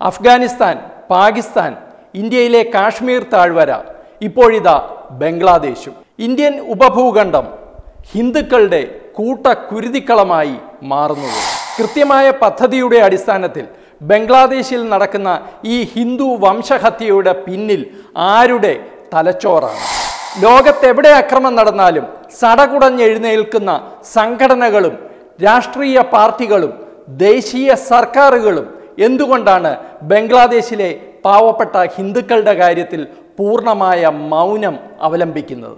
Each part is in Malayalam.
അഫ്ഗാനിസ്ഥാൻ, പാകിസ്ഥാൻ, ഇന്ത്യയിലെ കാശ്മീർ താഴ്വര, ഇപ്പോഴിതാ ബംഗ്ലാദേശും. ഇന്ത്യൻ ഉപഭൂഖണ്ഡം ഹിന്ദുക്കളുടെ കൂട്ടക്കുരുതിക്കളമായി മാറുന്നത്. കൃത്യമായ പദ്ധതിയുടെ അടിസ്ഥാനത്തിൽ ബംഗ്ലാദേശിൽ നടക്കുന്ന ഈ ഹിന്ദു വംശഹത്യയുടെ പിന്നിൽ ആരുടെ തലച്ചോറാണ്? ലോകത്തെവിടെ അക്രമം നടന്നാലും സടകുടഞ്ഞെഴുന്നേൽക്കുന്ന സംഘടനകളും രാഷ്ട്രീയ പാർട്ടികളും ദേശീയ സർക്കാരുകളും എന്തുകൊണ്ടാണ് ബംഗ്ലാദേശിലെ പാവപ്പെട്ട ഹിന്ദുക്കളുടെ കാര്യത്തിൽ പൂർണ്ണമായ മൗനം അവലംബിക്കുന്നത്?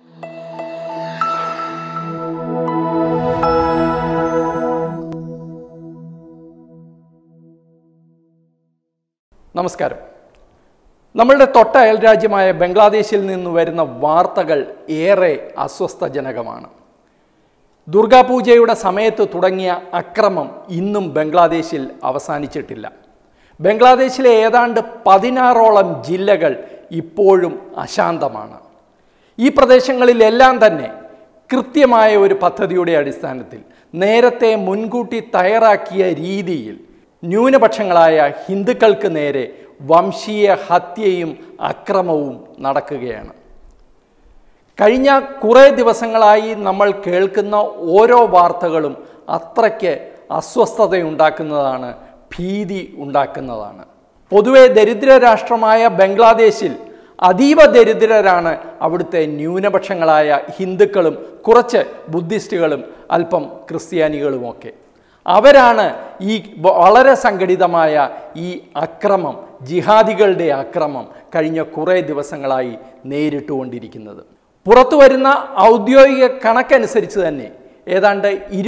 നമസ്കാരം. നമ്മളുടെ തൊട്ട അയൽരാജ്യമായ ബംഗ്ലാദേശിൽ നിന്ന് വരുന്ന വാർത്തകൾ ഏറെ അസ്വസ്ഥജനകമാണ്. ദുർഗാപൂജയുടെ സമയത്ത് തുടങ്ങിയ അക്രമം ഇന്നും ബംഗ്ലാദേശിൽ അവസാനിച്ചിട്ടില്ല. ബംഗ്ലാദേശിലെ ഏതാണ്ട് 16ഓളം ജില്ലകൾ ഇപ്പോഴും അശാന്തമാണ്. ഈ പ്രദേശങ്ങളിലെല്ലാം തന്നെ കൃത്യമായ ഒരു പദ്ധതിയുടെ അടിസ്ഥാനത്തിൽ നേരത്തെ മുൻകൂട്ടി തയ്യാറാക്കിയ രീതിയിൽ ന്യൂനപക്ഷങ്ങളായ ഹിന്ദുക്കൾക്ക് നേരെ വംശീയ ഹത്യയും അക്രമവും നടക്കുകയാണ്. കഴിഞ്ഞ കുറേ ദിവസങ്ങളായി നമ്മൾ കേൾക്കുന്ന ഓരോ വാർത്തകളും അത്രയ്ക്ക് അസ്വസ്ഥതയുണ്ടാക്കുന്നതാണ്, ഭീതി ഉണ്ടാക്കുന്നതാണ്. പൊതുവെ ദരിദ്ര രാഷ്ട്രമായ ബംഗ്ലാദേശിൽ അതീവ ദരിദ്രരാണ് അവിടുത്തെ ന്യൂനപക്ഷങ്ങളായ ഹിന്ദുക്കളും കുറച്ച് ബുദ്ധിസ്റ്റുകളും അല്പം ക്രിസ്ത്യാനികളുമൊക്കെ. അവരാണ് ഈ വളരെ സംഘടിതമായ ഈ അക്രമം, ജിഹാദികളുടെ അക്രമം കഴിഞ്ഞ കുറേ ദിവസങ്ങളായി നേരിട്ടുകൊണ്ടിരിക്കുന്നത്. പുറത്തു വരുന്ന ഔദ്യോഗിക കണക്കനുസരിച്ച് തന്നെ ഏതാണ്ട്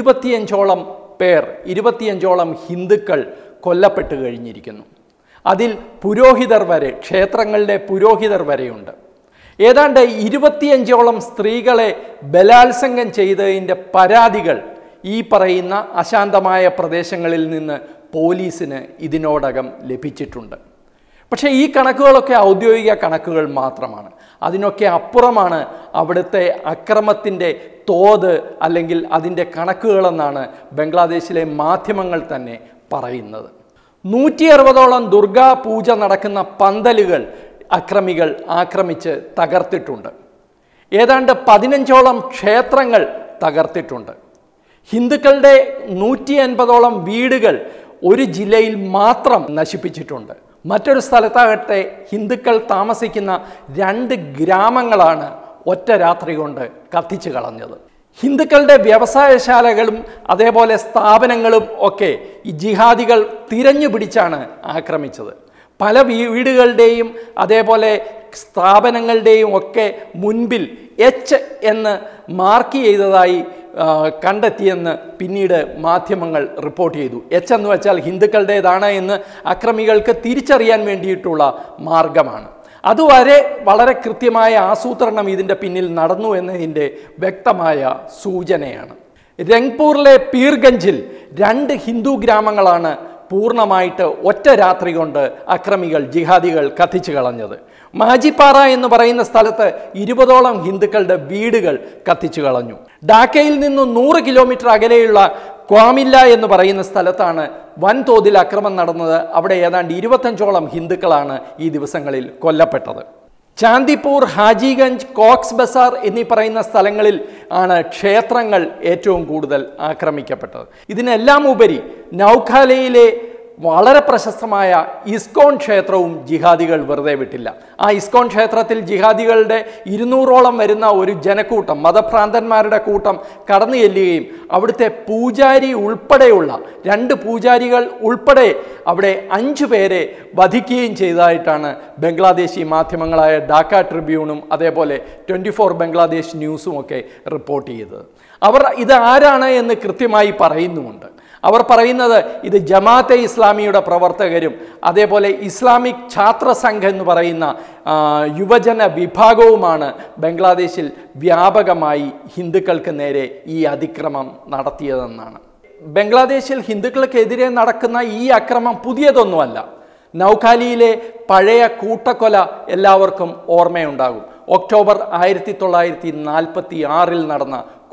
25ഓളം ഹിന്ദുക്കൾ കൊല്ലപ്പെട്ട് കഴിഞ്ഞിരിക്കുന്നു. അതിൽ പുരോഹിതർ വരെ, ക്ഷേത്രങ്ങളുടെ പുരോഹിതർ വരെയുണ്ട്. ഏതാണ്ട് 25ഓളം സ്ത്രീകളെ ബലാത്സംഗം ചെയ്തതിൻ്റെ പരാതികൾ ഈ പറയുന്ന അശാന്തമായ പ്രദേശങ്ങളിൽ നിന്ന് പോലീസിന് ഇതിനോടകം ലഭിച്ചിട്ടുണ്ട്. പക്ഷേ ഈ കണക്കുകളൊക്കെ ഔദ്യോഗിക കണക്കുകൾ മാത്രമാണ്. അതിനൊക്കെ അപ്പുറമാണ് അവിടുത്തെ അക്രമത്തിൻ്റെ തോത് അല്ലെങ്കിൽ അതിൻ്റെ കണക്കുകളെന്നാണ് ബംഗ്ലാദേശിലെ മാധ്യമങ്ങൾ തന്നെ പറയുന്നത്. 160ഓളം ദുർഗാ പൂജ നടക്കുന്ന പന്തലുകൾ അക്രമികൾ ആക്രമിച്ച് തകർത്തിട്ടുണ്ട്. ഏതാണ്ട് 15ഓളം ക്ഷേത്രങ്ങൾ തകർത്തിട്ടുണ്ട്. ഹിന്ദുക്കളുടെ 150ഓളം വീടുകൾ ഒരു ജില്ലയിൽ മാത്രം നശിപ്പിച്ചിട്ടുണ്ട്. മറ്റൊരു സ്ഥലത്താകട്ടെ ഹിന്ദുക്കൾ താമസിക്കുന്ന 2 ഗ്രാമങ്ങളാണ് ഒറ്റ രാത്രി കൊണ്ട് കത്തിച്ചു കളഞ്ഞത്. ഹിന്ദുക്കളുടെ വ്യവസായശാലകളും അതേപോലെ സ്ഥാപനങ്ങളും ഒക്കെ ഈ ജിഹാദികൾ തിരഞ്ഞു പിടിച്ചാണ് ആക്രമിച്ചത്. പല വീടുകളുടെയും അതേപോലെ സ്ഥാപനങ്ങളുടെയും ഒക്കെ മുൻപിൽ എച്ച് എന്ന് മാർക്ക് ചെയ്തതായി കണ്ടെത്തിയെന്ന് പിന്നീട് മാധ്യമങ്ങൾ റിപ്പോർട്ട് ചെയ്തു. എച്ച് എന്ന് വെച്ചാൽ ഹിന്ദുക്കളുടേതാണ് എന്ന് അക്രമികൾക്ക് തിരിച്ചറിയാൻ വേണ്ടിയിട്ടുള്ള മാർഗമാണ്. അതുവരെ വളരെ കൃത്യമായ ആസൂത്രണം ഇതിൻ്റെ പിന്നിൽ നടന്നു എന്നതിൻ്റെ വ്യക്തമായ സൂചനയാണ്. രംഗ്പൂരിലെ പീർഗഞ്ചിൽ 2 ഹിന്ദു ഗ്രാമങ്ങളാണ് പൂർണ്ണമായിട്ട് ഒറ്റ രാത്രി കൊണ്ട് അക്രമികൾ, ജിഹാദികൾ കത്തിച്ചു കളഞ്ഞത്. മാജിപ്പാറ എന്ന് പറയുന്ന സ്ഥലത്ത് 20ഓളം ഹിന്ദുക്കളുടെ വീടുകൾ കത്തിച്ചു കളഞ്ഞു. ഡാക്കയിൽ നിന്ന് 100 കിലോമീറ്റർ അകലെയുള്ള ക്വാമില്ല എന്ന് പറയുന്ന സ്ഥലത്താണ് വൻതോതിൽ അക്രമം നടന്നത്. അവിടെ ഏതാണ്ട് 25ഓളം ഹിന്ദുക്കളാണ് ഈ ദിവസങ്ങളിൽ കൊല്ലപ്പെട്ടത്. ചാന്ദിപ്പൂർ, ഹാജിഗഞ്ച്, കോക്സ് ബസാർ എന്നീ പറയുന്ന സ്ഥലങ്ങളിൽ ആണ് ക്ഷേത്രങ്ങൾ ഏറ്റവും കൂടുതൽ ആക്രമിക്കപ്പെട്ടത്. ഇതിനെല്ലാം ഉപരി നൗഖാലയിലെ വളരെ പ്രശസ്തമായ ഇസ്കോൺ ക്ഷേത്രവും ജിഹാദികൾ വെറുതെ വിട്ടില്ല. ആ ഇസ്കോൺ ക്ഷേത്രത്തിൽ ജിഹാദികളുടെ 200ഓളം വരുന്ന ഒരു ജനക്കൂട്ടം, മതഭ്രാന്തന്മാരുടെ കൂട്ടം കടന്നു ചെല്ലുകയും അവിടുത്തെ പൂജാരി ഉൾപ്പെടെയുള്ള 2 പൂജാരികൾ ഉൾപ്പെടെ അവിടെ 5 പേരെ വധിക്കുകയും ചെയ്തതായിട്ടാണ് ബംഗ്ലാദേശി മാധ്യമങ്ങളായ ഡാക്ക ട്രിബ്യൂണും അതേപോലെ 24 ബംഗ്ലാദേശ് ന്യൂസും ഒക്കെ റിപ്പോർട്ട് ചെയ്തത്. അവർ ഇത് ആരാണ് എന്ന് കൃത്യമായി പറയുന്നുമുണ്ട്. അവർ പറയുന്നത് ഇത് ജമാഅത്തെ ഇസ്ലാമിയുടെ പ്രവർത്തകരും അതേപോലെ ഇസ്ലാമിക് ഛാത്ര സംഘ് എന്ന് പറയുന്ന യുവജന വിഭാഗവുമാണ് ബംഗ്ലാദേശിൽ വ്യാപകമായി ഹിന്ദുക്കൾക്ക് നേരെ ഈ അതിക്രമം നടത്തിയതെന്നാണ്. ബംഗ്ലാദേശിൽ ഹിന്ദുക്കൾക്കെതിരെ നടക്കുന്ന ഈ അക്രമം പുതിയതൊന്നുമല്ല. നൗഖാലിയിലെ പഴയ കൂട്ടക്കൊല എല്ലാവർക്കും ഓർമ്മയുണ്ടാകും. ഒക്ടോബർ 1946 നടന്ന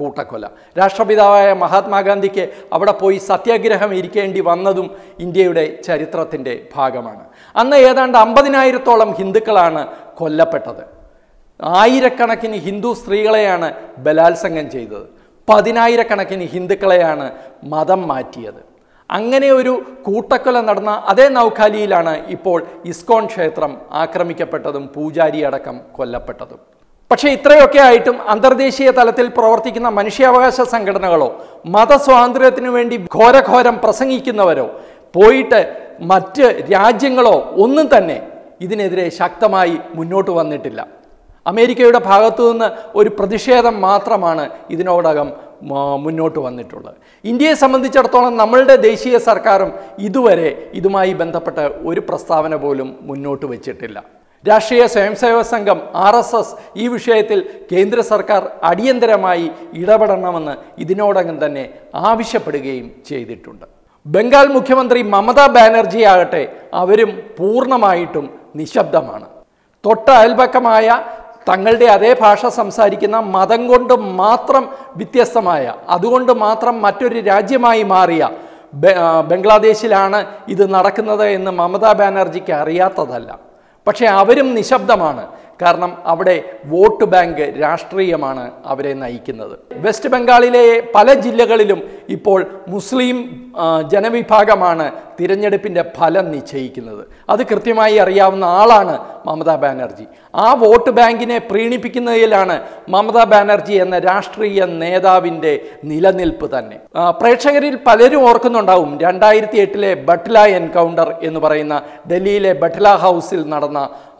കൂട്ടക്കൊല. രാഷ്ട്രപിതാവായ മഹാത്മാഗാന്ധിക്ക് അവിടെ പോയി സത്യാഗ്രഹം ഇരിക്കേണ്ടി വന്നതും ഇന്ത്യയുടെ ചരിത്രത്തിൻ്റെ ഭാഗമാണ്. അന്ന് ഏതാണ്ട് 50,000-ഓളം ഹിന്ദുക്കളാണ് കൊല്ലപ്പെട്ടത്. ആയിരക്കണക്കിന് ഹിന്ദു സ്ത്രീകളെയാണ് ബലാത്സംഗം ചെയ്തത്. 10,000-കണക്കിന് ഹിന്ദുക്കളെയാണ് മതം മാറ്റിയത്. അങ്ങനെ ഒരു കൂട്ടക്കൊല നടന്ന അതേ നൗഖാലിയിലാണ് ഇപ്പോൾ ഇസ്കോൺ ക്ഷേത്രം ആക്രമിക്കപ്പെട്ടതും പൂജാരി അടക്കം കൊല്ലപ്പെട്ടതും. പക്ഷേ ഇത്രയൊക്കെ ആയിട്ടും അന്തർദേശീയ തലത്തിൽ പ്രവർത്തിക്കുന്ന മനുഷ്യാവകാശ സംഘടനകളോ മതസ്വാതന്ത്ര്യത്തിനു വേണ്ടി ഘോരഘോരം പ്രസംഗിക്കുന്നവരോ പോയിട്ട് മറ്റ് രാജ്യങ്ങളോ ഒന്നും തന്നെ ഇതിനെതിരെ ശക്തമായി മുന്നോട്ട് വന്നിട്ടില്ല. അമേരിക്കയുടെ ഭാഗത്തു നിന്ന് ഒരു പ്രതിഷേധം മാത്രമാണ് ഇതിനോടകം മുന്നോട്ട് വന്നിട്ടുള്ളത്. ഇന്ത്യയെ സംബന്ധിച്ചിടത്തോളം നമ്മളുടെ ദേശീയ സർക്കാരും ഇതുവരെ ഇതുമായി ബന്ധപ്പെട്ട ഒരു പ്രസ്താവന പോലും മുന്നോട്ട് വച്ചിട്ടില്ല. രാഷ്ട്രീയ സ്വയംസേവക സംഘം RSS ഈ വിഷയത്തിൽ കേന്ദ്ര സർക്കാർ അടിയന്തരമായി ഇടപെടണമെന്ന് ഇതിനോടകം തന്നെ ആവശ്യപ്പെടുകയും ചെയ്തിട്ടുണ്ട്. ബംഗാൾ മുഖ്യമന്ത്രി മമതാ ബാനർജി ആകട്ടെ അവരും പൂർണ്ണമായിട്ടും നിശബ്ദമാണ്. തൊട്ട അയൽപക്കമായ തങ്ങളുടെ അതേ ഭാഷ സംസാരിക്കുന്ന മതം കൊണ്ട് മാത്രം വ്യത്യസ്തമായ അതുകൊണ്ട് മാത്രം മറ്റൊരു രാജ്യമായി മാറിയ ബംഗ്ലാദേശിലാണ് ഇത് നടക്കുന്നത് എന്ന് മമതാ ബാനർജിക്ക് അറിയാത്തതല്ല. പക്ഷേ അവരും നിശബ്ദമാണ്. കാരണം അവിടെ വോട്ട് ബാങ്ക് രാഷ്ട്രീയമാണ് അവരെ നയിക്കുന്നത്. വെസ്റ്റ് ബംഗാളിലെ പല ജില്ലകളിലും ഇപ്പോൾ മുസ്ലിം ജനവിഭാഗമാണ് തിരഞ്ഞെടുപ്പിൻ്റെ ഫലം നിശ്ചയിക്കുന്നത്. അത് കൃത്യമായി അറിയാവുന്ന ആളാണ് മമതാ ബാനർജി. ആ വോട്ട് ബാങ്കിനെ പ്രീണിപ്പിക്കുന്നതിലാണ് മമതാ ബാനർജി എന്ന രാഷ്ട്രീയ നേതാവിൻ്റെ നിലനിൽപ്പ് തന്നെ. പ്രേക്ഷകരിൽ പലരും ഓർക്കുന്നുണ്ടാവും 2008 ബട്ട്ല എൻകൗണ്ടർ എന്ന് പറയുന്ന ഡൽഹിയിലെ ബട്ട്ല ഹൗസിൽ നടന്ന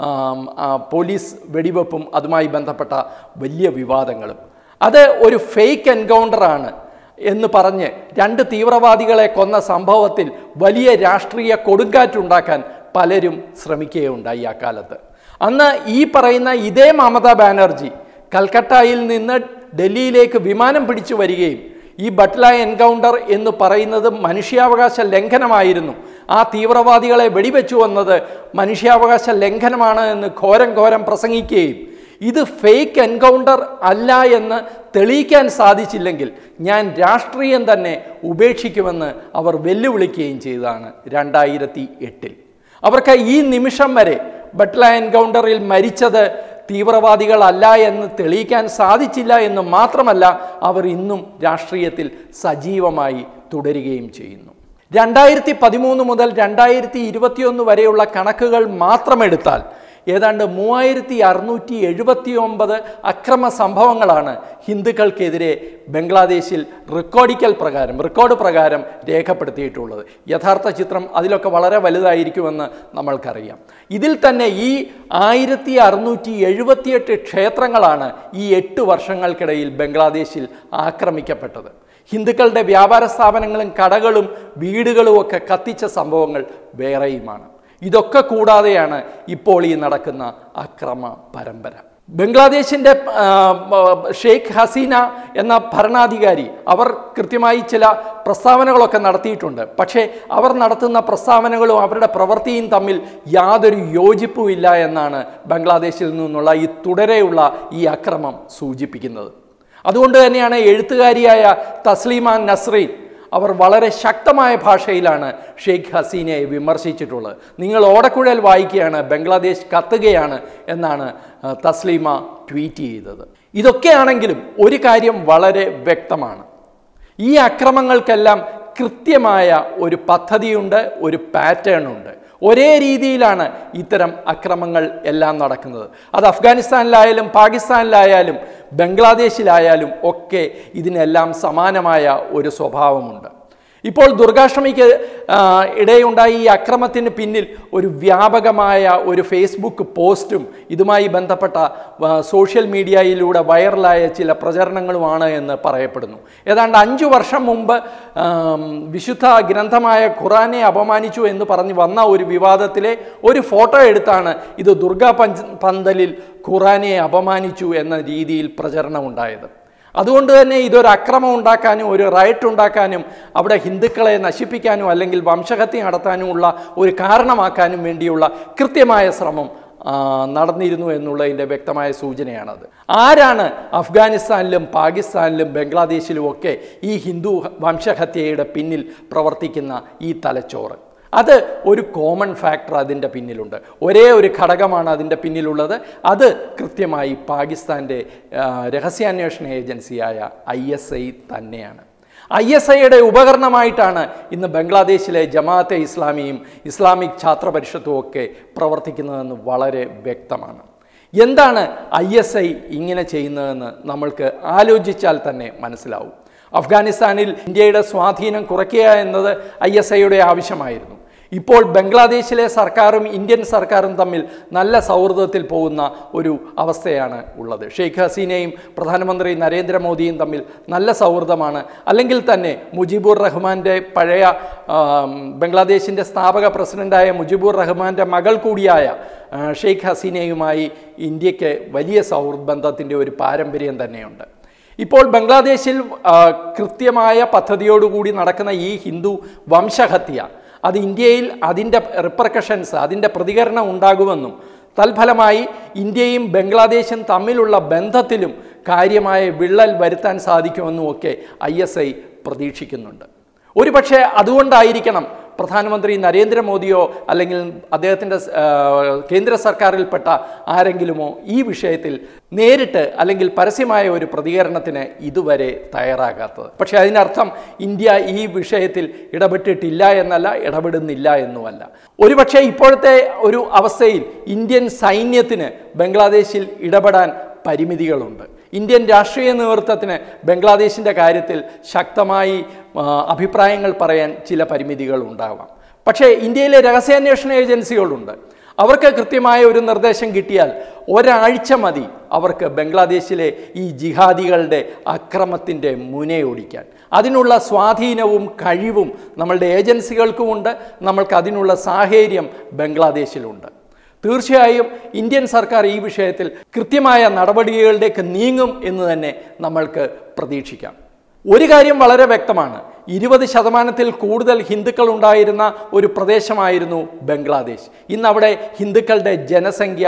പോലീസ് വെടിവെപ്പും അതുമായി ബന്ധപ്പെട്ട വലിയ വിവാദങ്ങളും. അത് ഒരു ഫേക്ക് എൻകൗണ്ടറാണ് എന്ന് പറഞ്ഞ് 2 തീവ്രവാദികളെ കൊന്ന സംഭവത്തിൽ വലിയ രാഷ്ട്രീയ കൊടുങ്കാറ്റുണ്ടാക്കാൻ പലരും ശ്രമിക്കുകയുണ്ടായി ആ കാലത്ത്. അന്ന് ഈ പറയുന്ന ഇതേ മമതാ ബാനർജി കൽക്കട്ടയിൽ നിന്ന് ഡൽഹിയിലേക്ക് വിമാനം പിടിച്ചു വരികയും ഈ ബട്ട്ല എൻകൗണ്ടർ എന്ന് പറയുന്നത് മനുഷ്യാവകാശ ലംഘനമായിരുന്നു, ആ തീവ്രവാദികളെ വെടിവെച്ചു വന്നത് മനുഷ്യാവകാശ ലംഘനമാണ് എന്ന് ഘോരം പ്രസംഗിക്കുകയും ഇത് ഫേക്ക് എൻകൗണ്ടർ അല്ല എന്ന് തെളിയിക്കാൻ സാധിച്ചില്ലെങ്കിൽ ഞാൻ രാഷ്ട്രീയം തന്നെ ഉപേക്ഷിക്കുമെന്ന് അവർ വെല്ലുവിളിക്കുകയും ചെയ്തതാണ് 2008. അവർക്ക് ഈ നിമിഷം വരെ ബട്ട്ല എൻകൗണ്ടറിൽ മരിച്ചത് തീവ്രവാദികളല്ല എന്ന് തെളിയിക്കാൻ സാധിച്ചില്ല എന്ന് മാത്രമല്ല അവർ ഇന്നും രാഷ്ട്രീയത്തിൽ സജീവമായി തുടരുകയും ചെയ്യുന്നു. 2013 മുതൽ 2021 വരെയുള്ള കണക്കുകൾ മാത്രമെടുത്താൽ ഏതാണ്ട് 3679 അക്രമ സംഭവങ്ങളാണ് ഹിന്ദുക്കൾക്കെതിരെ ബംഗ്ലാദേശിൽ റെക്കോർഡ് പ്രകാരം രേഖപ്പെടുത്തിയിട്ടുള്ളത്. യഥാർത്ഥ ചിത്രം അതിലൊക്കെ വളരെ വലുതായിരിക്കുമെന്ന് നമ്മൾക്കറിയാം. ഇതിൽ തന്നെ ഈ 1678 ക്ഷേത്രങ്ങളാണ് ഈ 8 വർഷങ്ങൾക്കിടയിൽ ബംഗ്ലാദേശിൽ ആക്രമിക്കപ്പെട്ടത്. ഹിന്ദുക്കളുടെ വ്യാപാര സ്ഥാപനങ്ങളും കടകളും വീടുകളും ഒക്കെ കത്തിച്ച സംഭവങ്ങൾ വേറെയുമാണ്. ഇതൊക്കെ കൂടാതെയാണ് ഇപ്പോൾ ഈ നടക്കുന്ന അക്രമ പരമ്പര. ബംഗ്ലാദേശിൻ്റെ ഷെയ്ഖ് ഹസീന എന്ന ഭരണാധികാരി അവർ കൃത്യമായി ചില പ്രസ്താവനകളൊക്കെ നടത്തിയിട്ടുണ്ട്. പക്ഷേ അവർ നടത്തുന്ന പ്രസ്താവനകളും അവരുടെ പ്രവൃത്തിയും തമ്മിൽ യാതൊരു യോജിപ്പുമില്ല എന്നാണ് ബംഗ്ലാദേശിൽ നിന്നുള്ള ഈ തുടരെയുള്ള ഈ അക്രമം സൂചിപ്പിക്കുന്നത്. അതുകൊണ്ട് തന്നെയാണ് എഴുത്തുകാരിയായ തസ്ലീമ നസ്രീൻ അവർ വളരെ ശക്തമായ ഭാഷയിലാണ് ഷെയ്ഖ് ഹസീനയെ വിമർശിച്ചിട്ടുള്ളത്. നിങ്ങൾ ഓടക്കുഴൽ വായിക്കുകയാണ്, ബംഗ്ലാദേശ് കത്തുകയാണ് എന്നാണ് തസ്ലീമ ട്വീറ്റ് ചെയ്തത്. ഇതൊക്കെയാണെങ്കിലും ഒരു കാര്യം വളരെ വ്യക്തമാണ്. ഈ അക്രമങ്ങൾക്കെല്ലാം കൃത്യമായ ഒരു പദ്ധതിയുണ്ട്, ഒരു പാറ്റേൺ ഉണ്ട്. ഒരേ രീതിയിലാണ് ഇത്തരം അക്രമങ്ങൾ എല്ലാം നടക്കുന്നത്. അത് അഫ്ഗാനിസ്ഥാനിലായാലും പാകിസ്ഥാനിലായാലും ബംഗ്ലാദേശിലായാലും ഒക്കെ ഇതിനെല്ലാം സമാനമായ ഒരു സ്വഭാവമുണ്ട്. ഇപ്പോൾ ദുർഗാഷ്ടമിക്ക് ഇടയുണ്ടായ ഈ അക്രമത്തിന് പിന്നിൽ ഒരു വ്യാപകമായ ഒരു ഫേസ്ബുക്ക് പോസ്റ്റും ഇതുമായി ബന്ധപ്പെട്ട സോഷ്യൽ മീഡിയയിലൂടെ വൈറലായ ചില പ്രചരണങ്ങളുമാണ് എന്ന് പറയപ്പെടുന്നു. ഏതാണ്ട് 5 വർഷം മുമ്പ് വിശുദ്ധ ഗ്രന്ഥമായ ഖുറാനെ അപമാനിച്ചു എന്ന് പറഞ്ഞ് വന്ന ഒരു വിവാദത്തിലെ ഒരു ഫോട്ടോ എടുത്താണ് ഇത് ദുർഗാ പന്തലിൽ ഖുറാനെ അപമാനിച്ചു എന്ന രീതിയിൽ പ്രചരണം ഉണ്ടായത്. അതുകൊണ്ട് തന്നെ ഇതൊരു അക്രമം ഉണ്ടാക്കാനും ഒരു റയറ്റ് ഉണ്ടാക്കാനും അവിടെ ഹിന്ദുക്കളെ നശിപ്പിക്കാനും അല്ലെങ്കിൽ വംശഹത്യ നടത്താനുമുള്ള ഒരു കാരണമാക്കാനും വേണ്ടിയുള്ള കൃത്യമായ ശ്രമം നടന്നിരുന്നു എന്നുള്ളതിൻ്റെ വ്യക്തമായ സൂചനയാണത്. ആരാണ് അഫ്ഗാനിസ്ഥാനിലും പാകിസ്ഥാനിലും ബംഗ്ലാദേശിലും ഒക്കെ ഈ ഹിന്ദു വംശഹത്യയുടെ പിന്നിൽ പ്രവർത്തിക്കുന്ന ഈ തലച്ചോറ്? അത് ഒരു കോമൺ ഫാക്ടർ അതിൻ്റെ പിന്നിലുണ്ട്. ഒരേ ഒരു ഘടകമാണ് അതിൻ്റെ പിന്നിലുള്ളത്. അത് കൃത്യമായി പാകിസ്ഥാൻ്റെ രഹസ്യാന്വേഷണ ഏജൻസിയായ ISI തന്നെയാണ്. ISIയുടെ ഉപകരണമായിട്ടാണ് ഇന്ന് ബംഗ്ലാദേശിലെ ജമാഅത്തെ ഇസ്ലാമിയും ഇസ്ലാമിക് ഛാത്ര പരിഷത്തും ഒക്കെ പ്രവർത്തിക്കുന്നതെന്ന് വളരെ വ്യക്തമാണ്. എന്താണ് ISI ഇങ്ങനെ ചെയ്യുന്നതെന്ന് നമ്മൾക്ക് ആലോചിച്ചാൽ തന്നെ മനസ്സിലാവും. അഫ്ഗാനിസ്ഥാനിൽ ഇന്ത്യയുടെ സ്വാധീനം കുറയ്ക്കുക എന്നത് ISIയുടെ ആവശ്യമായിരുന്നു. ഇപ്പോൾ ബംഗ്ലാദേശിലെ സർക്കാരും ഇന്ത്യൻ സർക്കാരും തമ്മിൽ നല്ല സൗഹൃദത്തിൽ പോകുന്ന ഒരു അവസ്ഥയാണ് ഉള്ളത്. ഷെയ്ഖ് ഹസീനയും പ്രധാനമന്ത്രി നരേന്ദ്രമോദിയും തമ്മിൽ നല്ല സൗഹൃദമാണ്. അല്ലെങ്കിൽ തന്നെ മുജിബുർ റഹ്മാൻ്റെ പഴയ ബംഗ്ലാദേശിൻ്റെ സ്ഥാപക പ്രസിഡൻ്റായ മുജിബുർ റഹ്മാൻ്റെ മകൾ കൂടിയായ ഷെയ്ഖ് ഹസീനയുമായി ഇന്ത്യക്ക് വലിയ സൗഹൃദ ബന്ധത്തിൻ്റെ ഒരു പാരമ്പര്യം തന്നെയുണ്ട്. ഇപ്പോൾ ബംഗ്ലാദേശിൽ കൃത്യമായ പദ്ധതിയോടുകൂടി നടക്കുന്ന ഈ ഹിന്ദു വംശഹത്യ അത് ഇന്ത്യയിൽ അതിൻ്റെ റിപ്പർക്കഷൻസ്, അതിൻ്റെ പ്രതികരണം ഉണ്ടാകുമെന്നും തൽഫലമായി ഇന്ത്യയും ബംഗ്ലാദേശും തമ്മിലുള്ള ബന്ധത്തിലും കാര്യമായ വിള്ളൽ വരുത്താൻ സാധിക്കുമെന്നും ഒക്കെ ISI പ്രതീക്ഷിക്കുന്നുണ്ട്. ഒരുപക്ഷെ അതുകൊണ്ടായിരിക്കണം പ്രധാനമന്ത്രി നരേന്ദ്രമോദിയോ അല്ലെങ്കിൽ അദ്ദേഹത്തിൻ്റെ കേന്ദ്ര സർക്കാരിൽപ്പെട്ട ആരെങ്കിലുമോ ഈ വിഷയത്തിൽ നേരിട്ട് അല്ലെങ്കിൽ പരസ്യമായ ഒരു പ്രതികരണത്തിന് ഇതുവരെ തയ്യാറാകാത്തത്. പക്ഷേ അതിനർത്ഥം ഇന്ത്യ ഈ വിഷയത്തിൽ ഇടപെട്ടിട്ടില്ല എന്നല്ല, ഇടപെടുന്നില്ല എന്നുമല്ല. ഒരുപക്ഷെ ഇപ്പോഴത്തെ ഒരു അവസ്ഥയിൽ ഇന്ത്യൻ സൈന്യത്തിന് ബംഗ്ലാദേശിൽ ഇടപെടാൻ പരിമിതികളുണ്ട്. ഇന്ത്യൻ രാഷ്ട്രീയ നേതൃത്വത്തിന് ബംഗ്ലാദേശിൻ്റെ കാര്യത്തിൽ ശക്തമായി അഭിപ്രായങ്ങൾ പറയാൻ ചില പരിമിതികൾ ഉണ്ടാവാം. പക്ഷേ ഇന്ത്യയിലെ രഹസ്യാന്വേഷണ ഏജൻസികളുണ്ട്. അവർക്ക് കൃത്യമായ ഒരു നിർദ്ദേശം കിട്ടിയാൽ ഒരാഴ്ച മതി അവർക്ക് ബംഗ്ലാദേശിലെ ഈ ജിഹാദികളുടെ അക്രമത്തിൻ്റെ മുനയൊടിക്കാൻ. അതിനുള്ള സ്വാധീനവും കഴിവും നമ്മളുടെ ഏജൻസികൾക്കുമുണ്ട്. നമ്മൾക്ക് അതിനുള്ള സാഹചര്യം ബംഗ്ലാദേശിലുണ്ട്. തീർച്ചയായും ഇന്ത്യൻ സർക്കാർ ഈ വിഷയത്തിൽ കൃത്യമായ നടപടികളിലേക്ക് നീങ്ങും എന്ന് തന്നെ നമ്മൾക്ക് പ്രതീക്ഷിക്കാം. ഒരു കാര്യം വളരെ വ്യക്തമാണ്. 20% കൂടുതൽ ഹിന്ദുക്കൾ ഉണ്ടായിരുന്ന ഒരു പ്രദേശമായിരുന്നു ബംഗ്ലാദേശ്. ഇന്ന് അവിടെ ഹിന്ദുക്കളുടെ ജനസംഖ്യ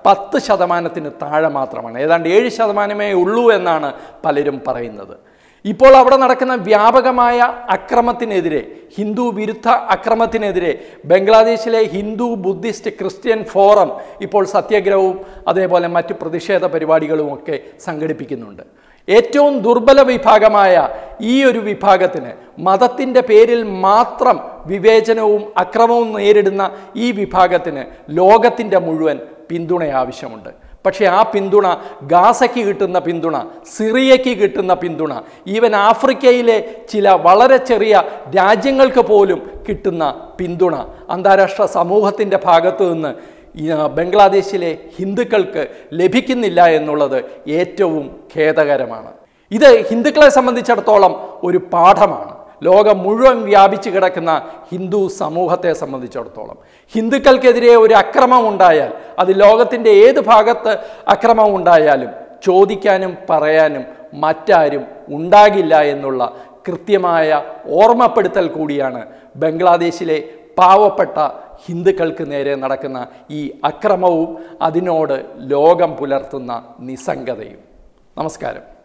10% താഴെ മാത്രമാണ്. ഏതാണ്ട് 7% ഉള്ളൂ എന്നാണ് പലരും പറയുന്നത്. ഇപ്പോൾ അവിടെ നടക്കുന്ന വ്യാപകമായ അക്രമത്തിനെതിരെ, ഹിന്ദു വിരുദ്ധ അക്രമത്തിനെതിരെ ബംഗ്ലാദേശിലെ ഹിന്ദു, ബുദ്ധിസ്റ്റ്, ക്രിസ്ത്യൻ ഫോറം ഇപ്പോൾ സത്യാഗ്രഹവും അതേപോലെ മറ്റ് പ്രതിഷേധ പരിപാടികളും ഒക്കെ സംഘടിപ്പിക്കുന്നുണ്ട്. ഏറ്റവും ദുർബല വിഭാഗമായ ഈ ഒരു വിഭാഗത്തിന്, മതത്തിൻ്റെ പേരിൽ മാത്രം വിവേചനവും അക്രമവും നേരിടുന്ന ഈ വിഭാഗത്തിന് ലോകത്തിൻ്റെ മുഴുവൻ പിന്തുണ ആവശ്യമുണ്ട്. പക്ഷേ ആ പിന്തുണ ഗാസയ്ക്ക് കിട്ടുന്ന പിന്തുണ, സിറിയയ്ക്ക് കിട്ടുന്ന പിന്തുണ, ഈവൻ ആഫ്രിക്കയിലെ ചില വളരെ ചെറിയ രാജ്യങ്ങൾക്ക് പോലും കിട്ടുന്ന പിന്തുണ അന്താരാഷ്ട്ര സമൂഹത്തിൻ്റെ ഭാഗത്തു നിന്ന് ബംഗ്ലാദേശിലെ ഹിന്ദുക്കൾക്ക് ലഭിക്കുന്നില്ല എന്നുള്ളത് ഏറ്റവും ഖേദകരമാണ്. ഇത് ഹിന്ദുക്കളെ സംബന്ധിച്ചിടത്തോളം ഒരു പാഠമാണ്. ലോകം മുഴുവൻ വ്യാപിച്ചു കിടക്കുന്ന ഹിന്ദു സമൂഹത്തെ സംബന്ധിച്ചിടത്തോളം ഹിന്ദുക്കൾക്കെതിരെ ഒരു അക്രമം ഉണ്ടായാൽ, അത് ലോകത്തിൻ്റെ ഏത് ഭാഗത്ത് അക്രമം ഉണ്ടായാലും ചോദിക്കാനും പറയാനും മറ്റാരും ഉണ്ടാകില്ല എന്നുള്ള കൃത്യമായ ഓർമ്മപ്പെടുത്തൽ കൂടിയാണ് ബംഗ്ലാദേശിലെ പാവപ്പെട്ട ഹിന്ദുക്കൾക്ക് നേരെ നടക്കുന്ന ഈ അക്രമവും അതിനോട് ലോകം പുലർത്തുന്ന നിസ്സംഗതയും. നമസ്കാരം.